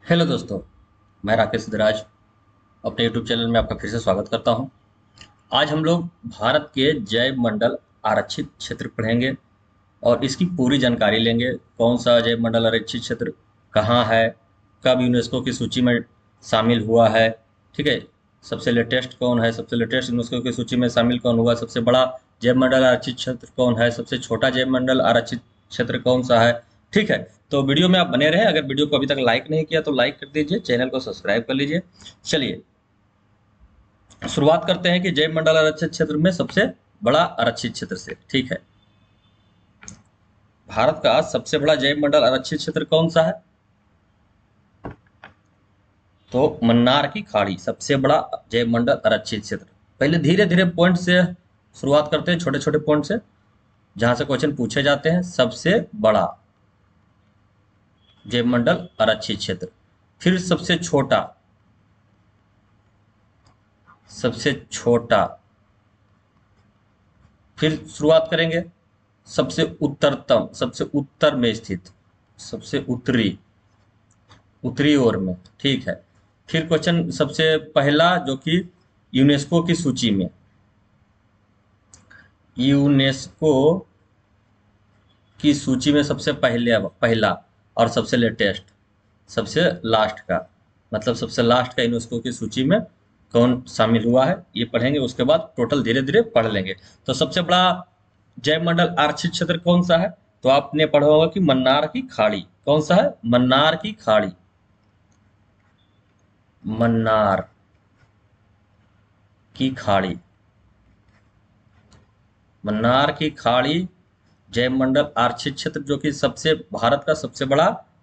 Hello दोस्तों, मैं राकेश सिद्धराज अपने यूट्यूब चैनल में आपका फिर से स्वागत करता हूं। आज हम लोग भारत के जैव मंडल आरक्षित क्षेत्र पढ़ेंगे और इसकी पूरी जानकारी लेंगे। कौन सा जैव मंडल आरक्षित क्षेत्र कहाँ है, कब यूनेस्को की सूची में शामिल हुआ है, ठीक है। सबसे लेटेस्ट कौन है, सबसे लेटेस्ट यूनेस्को की सूची में शामिल कौन हुआ, सबसे बड़ा जैव मंडल आरक्षित क्षेत्र कौन है, सबसे छोटा जैव मंडल आरक्षित क्षेत्र कौन सा है, ठीक है। तो वीडियो में आप बने रहें। अगर वीडियो को अभी तक लाइक नहीं किया तो लाइक कर दीजिए, चैनल को सब्सक्राइब कर लीजिए। चलिए शुरुआत करते हैं कि जैव मंडल आरक्षित क्षेत्र में सबसे बड़ा आरक्षित क्षेत्र से, ठीक है। भारत का सबसे बड़ा जैव मंडल आरक्षित क्षेत्र कौन सा है? तो मन्नार की खाड़ी सबसे बड़ा जैव मंडल आरक्षित क्षेत्र। पहले धीरे धीरे पॉइंट से शुरुआत करते हैं, छोटे छोटे पॉइंट से, जहां से क्वेश्चन पूछे जाते हैं। सबसे बड़ा जैव मंडल आरक्षित क्षेत्र, फिर सबसे छोटा, सबसे छोटा, फिर शुरुआत करेंगे सबसे उत्तरतम, सबसे उत्तर में स्थित, सबसे उत्तरी, उत्तरी ओर में, ठीक है। फिर क्वेश्चन सबसे पहला जो कि यूनेस्को की सूची में, यूनेस्को की सूची में सबसे पहले पहला और सबसे लेटेस्ट, सबसे लास्ट का, मतलब सबसे लास्ट का यूनेस्को की सूची में कौन शामिल हुआ है, ये पढ़ेंगे। उसके बाद टोटल धीरे धीरे पढ़ लेंगे। तो सबसे बड़ा जैव मंडल आरक्षित क्षेत्र कौन सा है? तो आपने पढ़ा होगा कि मन्नार की खाड़ी। कौन सा है? मन्नार की खाड़ी, मन्नार की खाड़ी, मन्नार की खाड़ी जैव मंडल आरक्षित क्षेत्र, जो कि सबसे भारत का सबसे बड़ा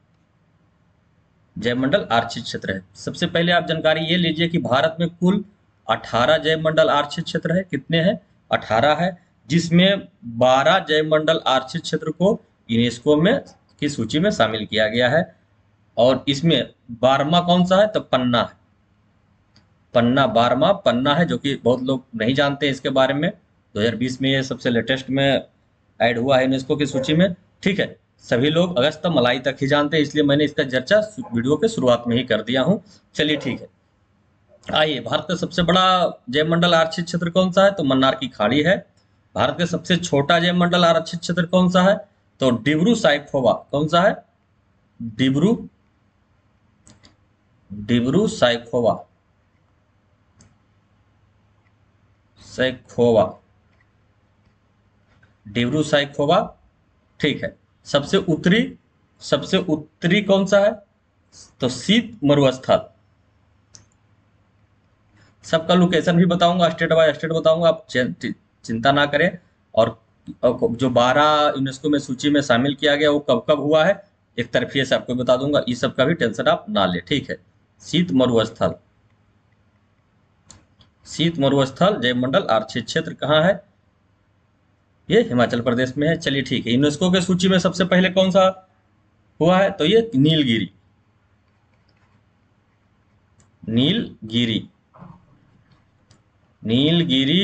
जैव मंडल आरक्षित क्षेत्र है। सबसे पहले आप जानकारी ये लीजिए कि भारत में कुल 18 जैव मंडल आरक्षित क्षेत्र है। कितने हैं? 18 है, जिसमें 12 जैव मंडल आरक्षित क्षेत्र को यूनेस्को में की सूची में शामिल किया गया है। और इसमें 12वां कौन सा है? तो पन्ना है। पन्ना 12वां पन्ना है, जो कि बहुत लोग नहीं जानते इसके बारे में। 2020 में ये सबसे लेटेस्ट में ऐड हुआ है यूनेस्को की सूची में, ठीक है। सभी लोग अगस्त मलाई तक ही जानते हैं, इसलिए मैंने इसका चर्चा वीडियो के शुरुआत में ही कर दिया हूं। चलिए ठीक है, आइए। भारत का सबसे बड़ा जैव मंडल आरक्षित क्षेत्र कौन सा है? तो मन्नार की खाड़ी है। भारत का सबसे छोटा जैव मंडल आरक्षित क्षेत्र कौन सा है? तो डिब्रू साइखोवा। कौन सा है? डिब्रू, डिब्रू साइखोवा, साइखोवा, डिब्रू साइखोवा, ठीक है। सबसे उत्तरी, सबसे उत्तरी कौन सा है? तो शीत मरुस्थल। सबका लोकेशन भी बताऊंगा, स्टेट बाय स्टेट बताऊंगा, आप चिंता ना करें। और जो 12 यूनेस्को में सूची में शामिल किया गया वो कब कब हुआ है, एक तरफिए से आपको बता दूंगा। इस सब का भी टेंशन आप ना ले, ठीक है। शीत मरुस्थल, शीत मरुस्थल जैव मंडल आरक्षित क्षेत्र कहाँ है? ये हिमाचल प्रदेश में है। चलिए ठीक है, यूनेस्को के सूची में सबसे पहले कौन सा हुआ है? तो ये नीलगिरी, नीलगिरी, नीलगिरी,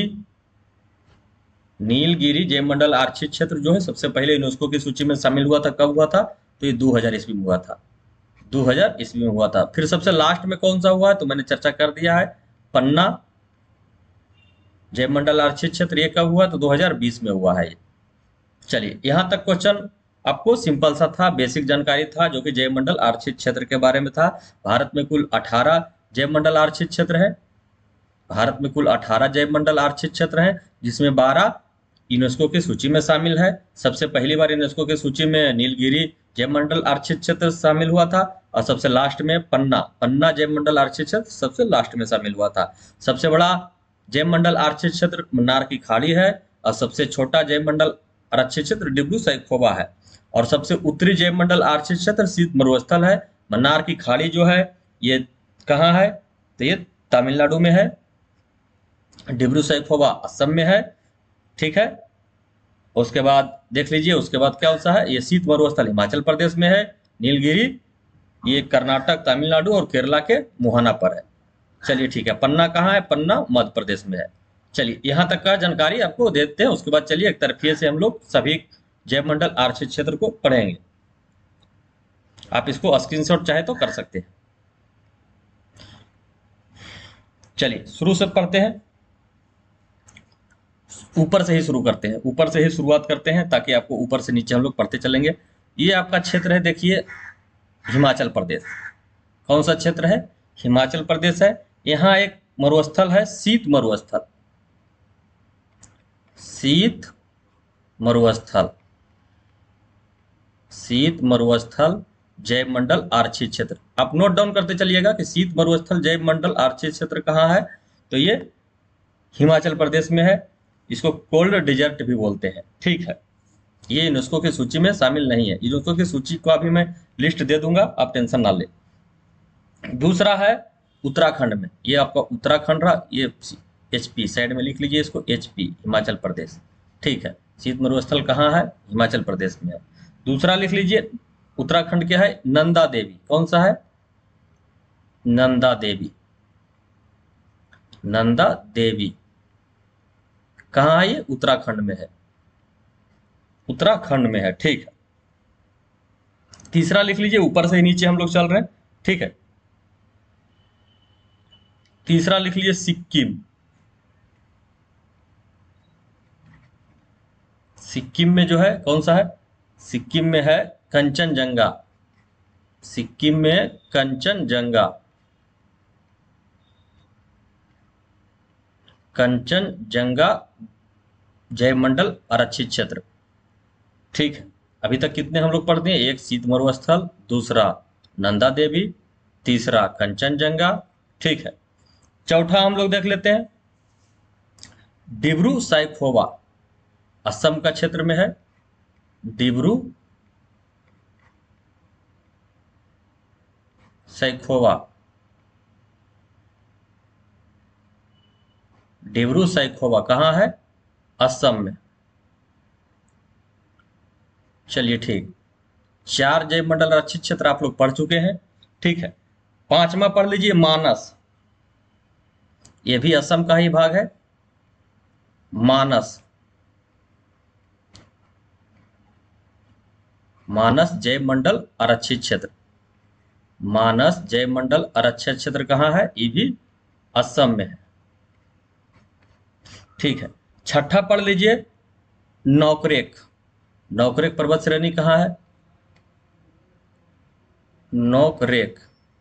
नीलगिरी जैव मंडल आरक्षित क्षेत्र जो है सबसे पहले यूनेस्को की सूची में शामिल हुआ था। कब हुआ था? तो ये 2000 ईस्वी में हुआ था। 2000 ईस्वी में हुआ था। फिर सबसे लास्ट में कौन सा हुआ है? तो मैंने चर्चा कर दिया है, पन्ना जैव मंडल आरक्षित क्षेत्र। ये कब हुआ? तो 2020 में हुआ है ये। चलिए, यहां तक क्वेश्चन आपको सिंपल सा था, बेसिक जानकारी था, जो कि जैव मंडल आरक्षित क्षेत्र के बारे में था। भारत में कुल 18 जैव मंडल आरक्षित क्षेत्र है। भारत में कुल 18 जैव मंडल आरक्षित क्षेत्र हैं, जिसमें 12 यूनेस्को की सूची में शामिल है। सबसे पहली बार यूनेस्को की सूची में नीलगिरी जैव मंडल आरक्षित क्षेत्र शामिल हुआ था। और सबसे लास्ट में पन्ना, पन्ना जैव मंडल आरक्षित क्षेत्र सबसे लास्ट में शामिल हुआ था। सबसे बड़ा जैव मंडल आरक्षित क्षेत्र मन्नार की खाड़ी है, और सबसे छोटा जैव मंडल आरक्षित क्षेत्र डिब्रू सैखोवा है। और सबसे उत्तरी जैव मंडल आरक्षित क्षेत्र शीत मरुस्थल है। मन्नार की खाड़ी जो है ये कहाँ है? तो ये तमिलनाडु में है। डिब्रू सैखोवा असम में है, ठीक है। उसके बाद देख लीजिए, उसके बाद क्या होता है? ये शीत मरुस्थल हिमाचल प्रदेश में है। नीलगिरी ये कर्नाटक, तमिलनाडु और केरला के मुहाना पर है। चलिए ठीक है, पन्ना कहाँ है? पन्ना मध्य प्रदेश में है। चलिए, यहाँ तक का जानकारी आपको देते हैं। उसके बाद चलिए एक तरफिए से हम लोग सभी जैव मंडल आरक्षित क्षेत्र को पढ़ेंगे। आप इसको स्क्रीनशॉट चाहे तो कर सकते हैं। चलिए शुरू से पढ़ते हैं, ऊपर से ही शुरू करते हैं, ऊपर से ही शुरुआत करते हैं ताकि आपको ऊपर से नीचे हम लोग पढ़ते चलेंगे। ये आपका क्षेत्र है, देखिए हिमाचल प्रदेश। कौन सा क्षेत्र है? हिमाचल प्रदेश है। यहाँ एक मरुस्थल है, शीत मरुस्थल, शीत मरुस्थल, शीत मरुस्थल जैव मंडल आरक्षित क्षेत्र। आप नोट डाउन करते चलिएगा कि शीत मरुस्थल जैव मंडल आरक्षित क्षेत्र कहाँ है, तो ये हिमाचल प्रदेश में है। इसको कोल्ड डिजर्ट भी बोलते हैं, ठीक है। ये यूनेस्को की सूची में शामिल नहीं है। यूनेस्को की सूची को अभी मैं लिस्ट दे दूंगा, आप टेंशन ना ले। दूसरा है उत्तराखंड में, ये आपका उत्तराखंड रहा, ये HP साइड में लिख लीजिए इसको, HP हिमाचल प्रदेश, ठीक है। शीत मरुस्थल कहाँ है? हिमाचल प्रदेश में है। दूसरा लिख लीजिए उत्तराखंड क्या है? नंदा देवी। कौन सा है? नंदा देवी, नंदा देवी कहाँ है? ये उत्तराखंड में है, उत्तराखंड में है, ठीक है। तीसरा लिख लीजिए, ऊपर से ही नीचे हम लोग चल रहे हैं, ठीक है। तीसरा लिख लीजिए सिक्किम, सिक्किम में जो है कौन सा है? सिक्किम में है कंचनजंगा, सिक्किम में कंचनजंगा, कंचनजंगा जैवमंडल आरक्षित क्षेत्र, ठीक है। अभी तक कितने हम लोग पढ़ते हैं? एक शीत मरुस्थल, दूसरा नंदा देवी, तीसरा कंचनजंगा, ठीक है। चौथा हम लोग देख लेते हैं डिब्रू साइखोवा, असम का क्षेत्र में है। डिब्रू साइखोवा, डिब्रू साइखोवा कहाँ है? असम में, चलिए ठीक। 4 जैव मंडल आरक्षित क्षेत्र आप लोग पढ़ चुके हैं, ठीक है। पांचवा पढ़ लीजिए मानस, ये भी असम का ही भाग है। मानस, मानस जैव मंडल आरक्षित क्षेत्र, मानस जैव मंडल आरक्षित क्षेत्र कहाँ है? ये भी असम में है, ठीक है। छठा पढ़ लीजिए नौकरेक, नौकरेक पर्वत श्रेणी कहाँ है? नौकरेक।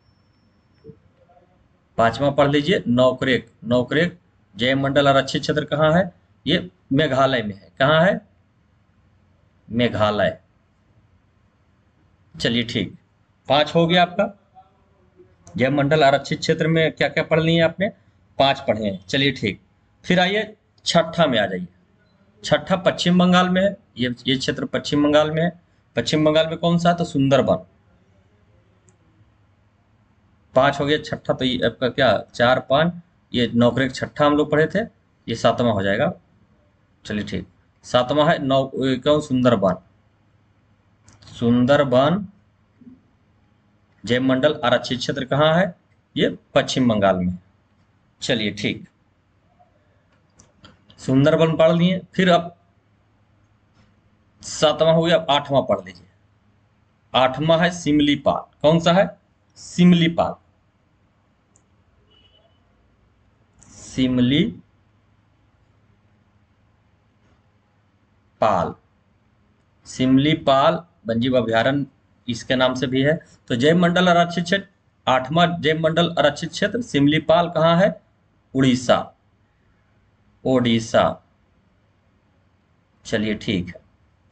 पांचवा पढ़ लीजिए नौकरेक, नौकरेक जैव मंडल आरक्षित क्षेत्र कहाँ है? ये मेघालय में है। कहाँ है? मेघालय, चलिए ठीक। 5 हो गया आपका। जैव मंडल आरक्षित क्षेत्र में क्या क्या पढ़ लिए आपने? 5 पढ़े हैं, चलिए ठीक। फिर आइए छठा में आ जाइए। छठा पश्चिम बंगाल में है, ये क्षेत्र पश्चिम बंगाल में है। पश्चिम बंगाल में कौन सा है? तो सुंदरबन। 5 हो गया। छठा तो ये आपका क्या 4 5, ये नौकरेक छठा हम लोग पढ़े थे, ये 7वां हो जाएगा, चलिए ठीक। 7वां है कौन? सुंदरबन, सुंदरबन जैव मंडल आरक्षित क्षेत्र कहाँ है? ये पश्चिम बंगाल में, चलिए ठीक। सुंदरबन पढ़ लिए। फिर अब 7वां हो गया, 8वां पढ़ लीजिए। 8वां है सिमलीपाल। कौन सा है? सिमलीपाल, सिमलीपाल, सिमलीपाल वन्यजीव अभ्यारण्य इसके नाम से भी है। तो जैव मंडल आरक्षित क्षेत्र, 8वां जैव मंडल आरक्षित क्षेत्र सिमलीपाल कहाँ है? उड़ीसा, ओडिशा, चलिए ठीक है।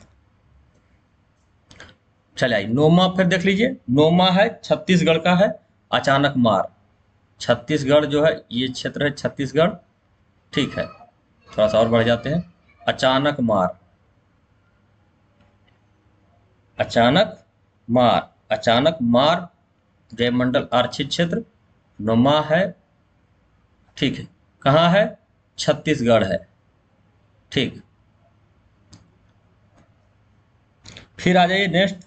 चलिए आइए 9वां फिर देख लीजिए। 9वां है छत्तीसगढ़ का है, अचानक मार। छत्तीसगढ़ जो है ये क्षेत्र है छत्तीसगढ़, ठीक है। थोड़ा सा और बढ़ जाते हैं। अचानक मार, अचानक मार, अचानक मार जैव मंडल आरक्षित क्षेत्र 9वां है, ठीक है। कहाँ है? छत्तीसगढ़ है, ठीक। फिर आ जाइए नेक्स्ट,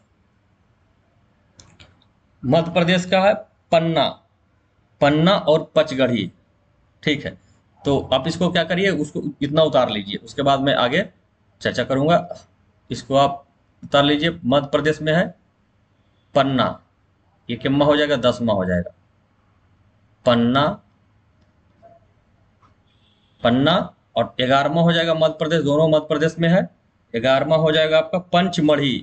मध्य प्रदेश का है पन्ना, पन्ना और पचगढ़ी, ठीक है। तो आप इसको क्या करिए, उसको इतना उतार लीजिए, उसके बाद मैं आगे चर्चा करूंगा। इसको आप उतार लीजिए। मध्य प्रदेश में है पन्ना, ये कितना हो जाएगा? 10वां हो जाएगा। पन्ना पन्ना, और 11वां हो जाएगा मध्य प्रदेश, दोनों मध्य प्रदेश में है। 11वां हो जाएगा आपका पंचमढ़ी।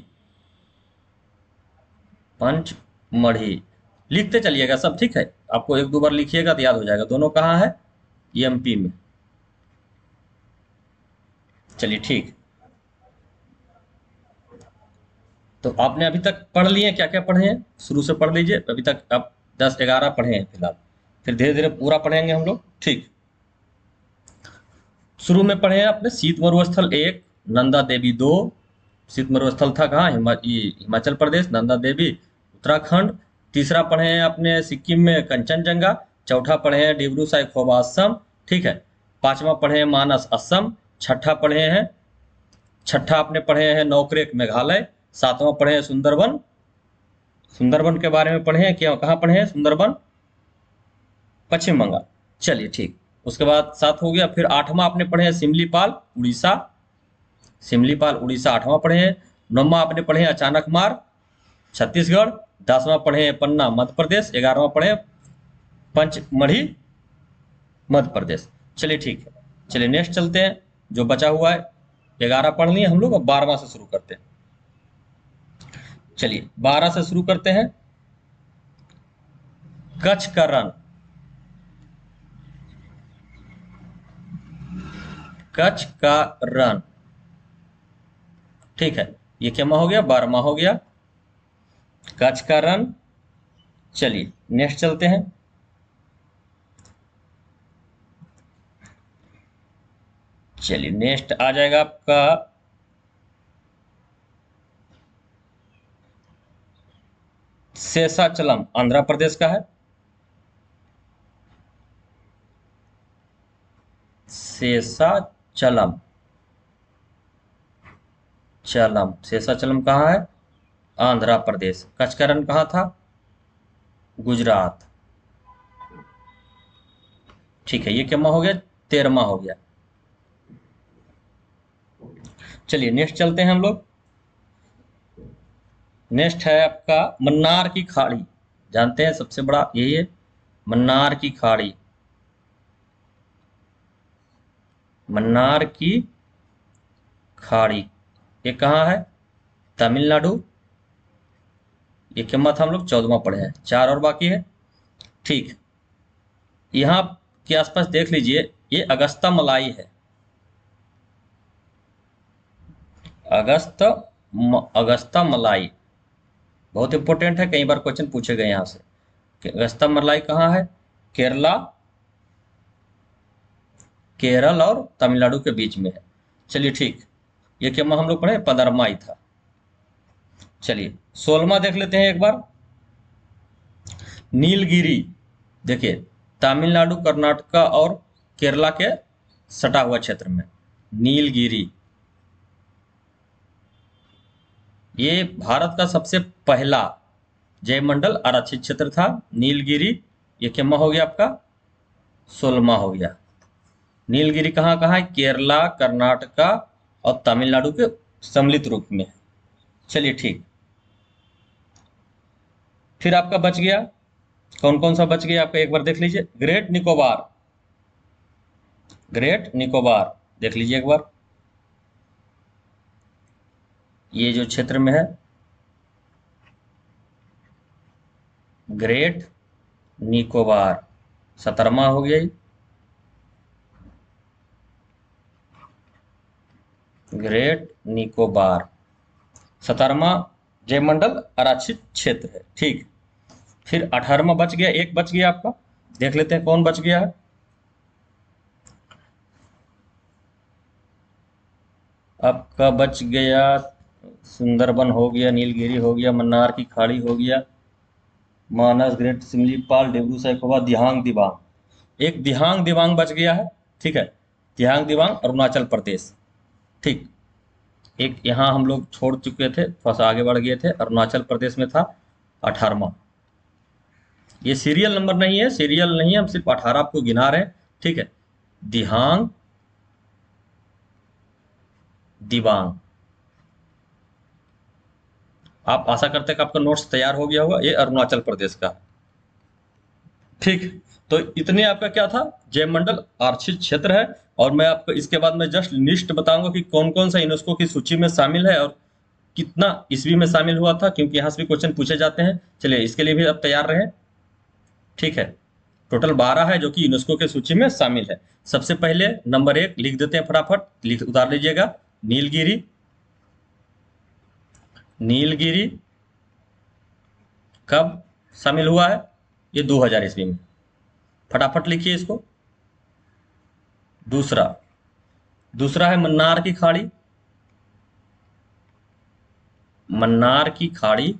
पंचमढ़ी लिखते चलिएगा सब, ठीक है, आपको एक दो बार लिखिएगा तो याद हो जाएगा। दोनों कहाँ है? ये एमपी में। चलिए ठीक, तो आपने अभी तक पढ़ लिए क्या क्या पढ़े हैं, शुरू से पढ़ लीजिए। अभी तक आप 10 11 पढ़े हैं फिलहाल, फिर धीरे धीरे पूरा पढ़ेंगे हम लोग, ठीक। शुरू में पढ़े हैं अपने शीत मरुस्थल 1, नंदा देवी 2। शीत मरुस्थल था कहाँ? हिमाचल प्रदेश, नंदा देवी उत्तराखंड। तीसरा पढ़े हैं अपने सिक्किम में कंचनजंगा। चौथा पढ़े हैं डिब्रू साइखोवा असम, ठीक है। पांचवा पढ़े हैं मानस असम। छठा आपने पढ़े हैं नौकरेक मेघालय। सातवां पढ़े हैं सुंदरबन। सुंदरबन के बारे में पढ़े हैं, क्या कहाँ पढ़े हैं? सुंदरबन पश्चिम बंगाल। चलिए ठीक, उसके बाद 7 हो गया। फिर 8वां आपने पढ़े हैं सिमलीपाल उड़ीसा। सिमलीपाल उड़ीसा 8वां पढ़े हैं। 9वां आपने पढ़े हैं अचानक मार छत्तीसगढ़। 10वां पढ़े हैं पन्ना मध्य प्रदेश। 11वां पढ़े हैं पंचमढ़ी मध्य प्रदेश। चलिए ठीक है, चलिए नेक्स्ट चलते हैं। जो बचा हुआ है 11 पढ़ लिए हम लोग, अब 12वां से शुरू करते हैं। चलिए 12 से शुरू करते हैं। कच्छ का रण। कच्छ का रण, ठीक है, ये क्या हो गया? 12वां हो गया कच्छ का रण। चलिए नेक्स्ट चलते हैं। चलिए नेक्स्ट आ जाएगा आपका शेषाचलम, आंध्र प्रदेश का है। शेषाचलम, शेषाचलम कहाँ है? आंध्र प्रदेश। कच्छ का रण कहाँ था? गुजरात। ठीक है, ये क्या हो गया? 13वां हो गया। चलिए नेक्स्ट चलते हैं हम लोग। नेक्स्ट है आपका मन्नार की खाड़ी। जानते हैं सबसे बड़ा यही है, मन्नार की खाड़ी। मन्नार की खाड़ी ये कहाँ है? तमिलनाडु। ये क्या था? हम लोग 14वां पढ़े हैं, 4 और बाकी है, ठीक। यहाँ के आसपास देख लीजिए, ये अगस्ता मलाई है। अगस्ता मलाई बहुत इंपॉर्टेंट है, कई बार क्वेश्चन पूछे गए यहाँ से कि अगस्ता मलाई कहाँ है? केरला, केरल और तमिलनाडु के बीच में है। चलिए ठीक, ये क्या हम लोग पढ़े? 15वां ही था। चलिए 16वां देख लेते हैं एक बार। नीलगिरी, देखिए तमिलनाडु, कर्नाटका और केरला के सटा हुआ क्षेत्र में नीलगिरी। ये भारत का सबसे पहला जयमंडल आरक्षित क्षेत्र था नीलगिरी। ये क्या हो गया आपका? 16वां हो गया। नीलगिरी कहाँ कहाँ है? केरला, कर्नाटका और तमिलनाडु के सम्मिलित रूप में। चलिए ठीक, फिर आपका बच गया कौन कौन सा बच गया आपका, एक बार देख लीजिए। ग्रेट निकोबार, ग्रेट निकोबार देख लीजिए एक बार, ये जो क्षेत्र में है ग्रेट निकोबार। 17वां हो गया। ग्रेट निकोबार 17वां जयमंडल आरक्षित क्षेत्र है, ठीक। फिर 18वां बच गया, एक बच गया आपका, देख लेते हैं कौन बच गया है। आपका बच गया सुंदरबन हो गया, नीलगिरी हो गया, मन्नार की खाड़ी हो गया, मानस, ग्रेट सिमलीपाल, डिब्रू साइखोवा, दिहांग दिबांग। एक दिहांग दिबांग बच गया है, ठीक है। दिहांग दिबांग अरुणाचल प्रदेश, ठीक। एक यहाँ हम लोग छोड़ चुके थे, थोड़ा सा आगे बढ़ गए थे, अरुणाचल प्रदेश में था 18वां। ये सीरियल नंबर नहीं है, सीरियल नहीं है, हम सिर्फ 18 आपको गिना रहे हैं, ठीक है। दिहांग दिबांग। आप आशा करते हैं कि आपका नोट्स तैयार हो गया होगा। ये अरुणाचल प्रदेश का, ठीक। तो इतने आपका क्या था, जैवमंडल आरक्षित क्षेत्र है। और मैं आपको इसके बाद में जस्ट लिस्ट बताऊंगा कि कौन कौन सा यूनेस्को की सूची में शामिल है और कितना ईस्वी में शामिल हुआ था, क्योंकि यहाँ से भी क्वेश्चन पूछे जाते हैं। चलिए इसके लिए भी आप तैयार रहें। ठीक है, टोटल 12 है जो कि यूनेस्को के सूची में शामिल है। सबसे पहले नंबर 1 लिख देते हैं, फटाफट लिख उतार लीजिएगा। नीलगिरी। नीलगिरी कब शामिल हुआ है? ये 2000 ईस्वी में। फटाफट लिखिए इसको। दूसरा दूसरा है मन्नार की खाड़ी। मन्नार की खाड़ी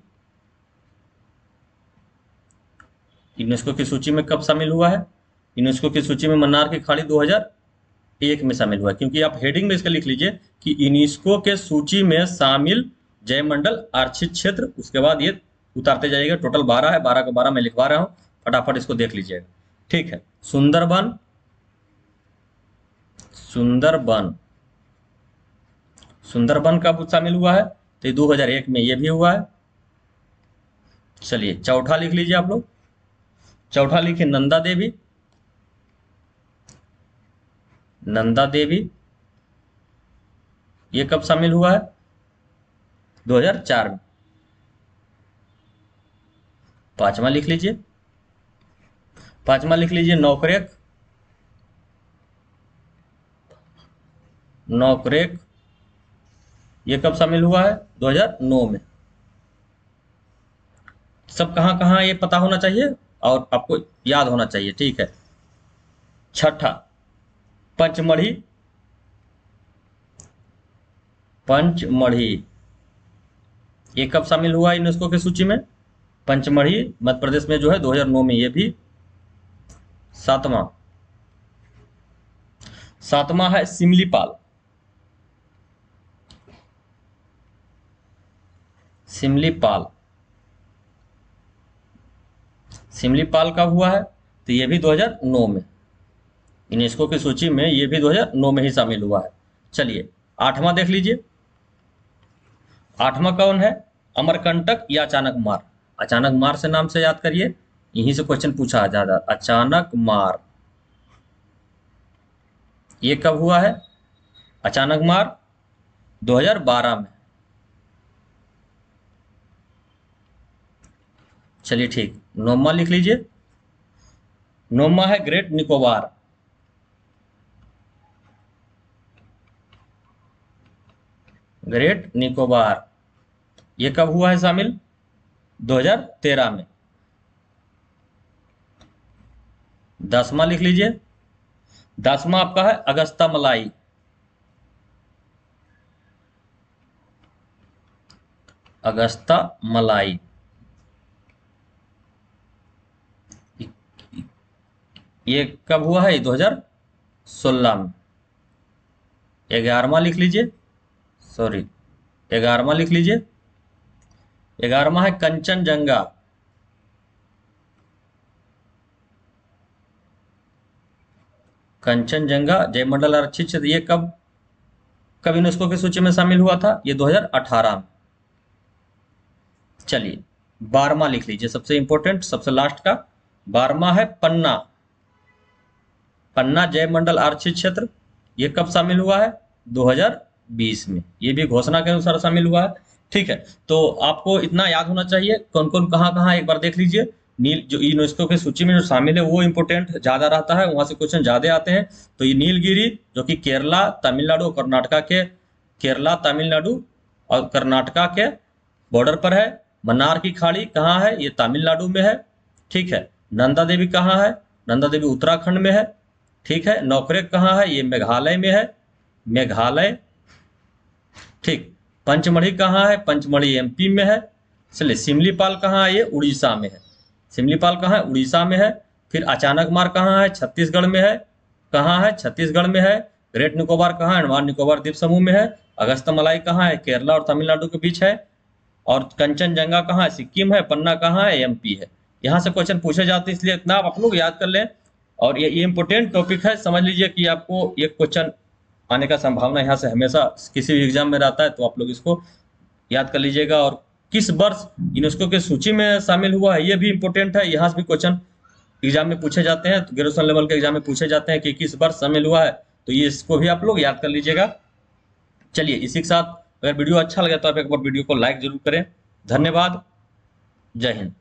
यूनेस्को की सूची में कब शामिल हुआ है? यूनेस्को की सूची में मन्नार की खाड़ी 2001 में शामिल हुआ है, क्योंकि आप हेडिंग में इसका लिख लीजिए कि यूनेस्को के सूची में शामिल जैवमंडल आरक्षित क्षेत्र। उसके बाद ये उतारते जाइएगा। टोटल 12 है, 12 का 12 मैं लिखवा रहा हूँ, फटाफट इसको देख लीजिएगा। ठीक है, सुंदरबन। सुंदरबन सुंदरबन कब शामिल हुआ है? तो ये 2001 में ये भी हुआ है। चलिए चौथा लिख लीजिए आप लोग। चौथा लिखिए नंदा देवी। नंदा देवी ये कब शामिल हुआ है? 2004 में। पांचवा लिख लीजिए। पांचवा लिख लीजिए नौकरेक। नौकरेक ये कब शामिल हुआ है? 2009 में। सब कहाँ कहाँ ये पता होना चाहिए और आपको याद होना चाहिए। ठीक है। छठा पंचमढ़ी। पंचमढ़ी ये कब शामिल हुआ यूनेस्को की सूची में? पंचमढ़ी मध्य प्रदेश में जो है 2009 में। ये भी। सातवां सातवां है सिमलीपाल। सिमलीपाल सिमलीपाल कब हुआ है? तो ये भी 2009 में। यूनेस्को की सूची में ये भी 2009 में ही शामिल हुआ है। चलिए आठवां देख लीजिए। आठवां कौन है? अमरकंटक या अचानक मार। अचानक मार से नाम से याद करिए, यहीं से क्वेश्चन पूछा ज्यादा। अचानक मार ये कब हुआ है? अचानक मार 2012 में। चलिए ठीक, नौवां लिख लीजिए। नौवां है ग्रेट निकोबार। ग्रेट निकोबार ये कब हुआ है शामिल? 2013 में। 10वां लिख लीजिए। 10वां आपका है अगस्ता मलाई। अगस्ता मलाई ये कब हुआ है? 2016 में। 11वां लिख लीजिए। सॉरी 11वां लिख लीजिए। 11वां है कंचनजंगा। कंचनजंगा जयमंडल आरक्षित क्षेत्र ये कब कब यूनेस्को की सूची में शामिल हुआ था? ये 2018 में। चलिए 12वां लिख लीजिए, सबसे इंपॉर्टेंट सबसे लास्ट का। 12वां है पन्ना। पन्ना जयमंडल आरक्षित क्षेत्र ये कब शामिल हुआ है? 2020 में। ये भी घोषणा के अनुसार शामिल हुआ है। ठीक है, तो आपको इतना याद होना चाहिए कौन कौन कहाँ कहाँ एक बार देख लीजिए। नील जो यूनेस्को की सूची में जो शामिल है वो इंपोर्टेंट ज्यादा रहता है, वहां से क्वेश्चन ज्यादा आते हैं। तो ये नीलगिरी जो कि केरला तमिलनाडु और कर्नाटका के केरला तमिलनाडु और कर्नाटका के बॉर्डर पर है। मन्नार की खाड़ी कहाँ है? ये तमिलनाडु में है। ठीक है। नंदा देवी कहाँ है? नंदा देवी उत्तराखंड में है। ठीक है। नौकरेक कहाँ है? ये मेघालय में है। मेघालय। ठीक। पंचमढ़ी कहाँ है? पंचमढ़ी एमपी में है। चलिए सिमलीपाल कहाँ है? ये उड़ीसा में है। सिमलीपाल कहाँ है? उड़ीसा में है। फिर अचानक मार कहाँ है? छत्तीसगढ़ में है। कहाँ है? छत्तीसगढ़ में है। ग्रेट निकोबार कहाँ है? अंडमान निकोबार द्वीप समूह में है। अगस्तमलाई कहाँ है? केरला और तमिलनाडु के बीच है। और कंचनजंगा कहाँ है? सिक्किम है। पन्ना कहाँ है? एमपी है। यहाँ से क्वेश्चन पूछे जाते हैं, इसलिए इतना आप लोग याद कर लें। और ये इंपोर्टेंट टॉपिक है, समझ लीजिए कि आपको ये क्वेश्चन आने का संभावना यहाँ से हमेशा किसी भी एग्जाम में रहता है, तो आप लोग इसको याद कर लीजिएगा। और किस वर्ष यूनेस्को के सूची में शामिल हुआ है ये भी इंपॉर्टेंट है, यहाँ से भी क्वेश्चन एग्जाम में पूछे जाते हैं, तो ग्रेजुएशन लेवल के एग्जाम में पूछे जाते हैं कि किस वर्ष शामिल हुआ है, तो ये इसको भी आप लोग याद कर लीजिएगा। चलिए इसी के साथ अगर वीडियो अच्छा लगे तो आप एक बार वीडियो को लाइक जरूर करें। धन्यवाद। जय हिंद।